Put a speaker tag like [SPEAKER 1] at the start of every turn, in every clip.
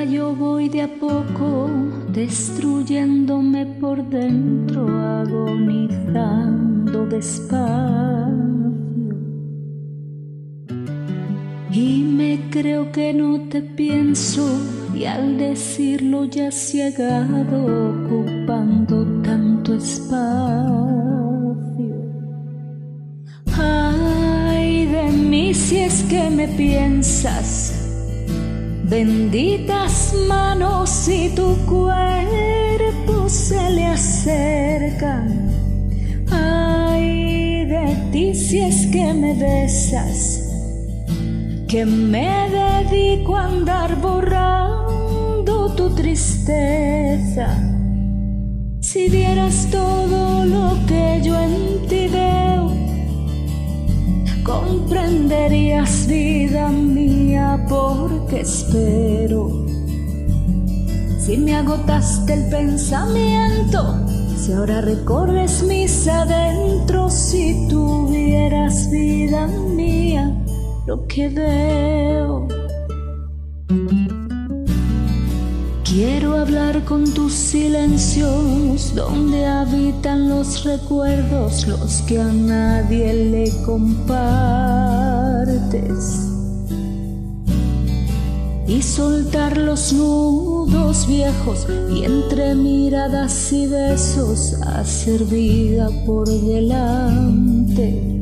[SPEAKER 1] yo voy de a poco destruyéndome por dentro, agonizando despacio. Y me creo que no te pienso, y al decirlo ya ciegado, ocupando tanto espacio. Ay de mí si es que me piensas, benditas manos si tu cuerpo se le acercan. Ay de ti si es que me besas, que me dedico a andar borrando tu tristeza. Si vieras todo lo que yo en ti veo, comprenderías, vida mía, porque espero. Si me agotaste el pensamiento, si ahora recorres mis adentros, si tuvieras, vida mía, lo que veo. Quiero hablar con tus silencios, donde habitan los recuerdos, los que a nadie le compartes, y soltar los nudos viejos, y entre miradas y besos hacer vida por delante.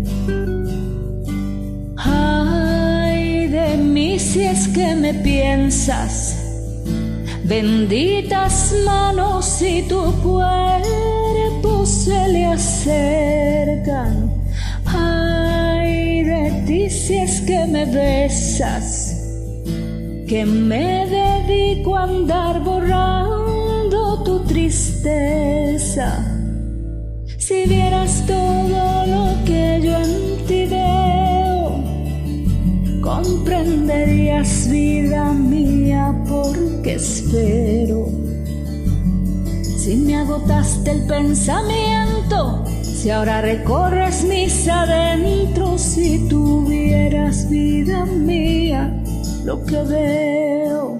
[SPEAKER 1] Ay de mí si es que me piensas, benditas manos si tu cuerpo se le acercan. Ay de ti si es que me besas, que me dedico a andar borrando tu tristeza. Si vieras todo lo que yo en ti veo, comprenderías, vida mía, porque espero. Si me agotaste el pensamiento, si ahora recorres mis adentros, si tuvieras, vida mía, lo que veo.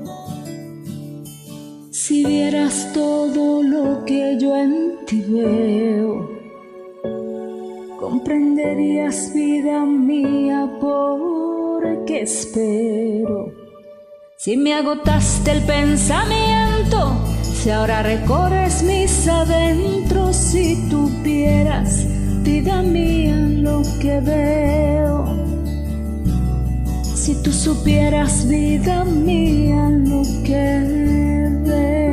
[SPEAKER 1] Si vieras todo lo que yo en ti veo, comprenderías, vida mía, porque espero. Si me agotaste el pensamiento, si ahora recorres mis adentros, si tuvieras, vida mía, lo que veo. Si tú supieras, vida mía, lo que veo.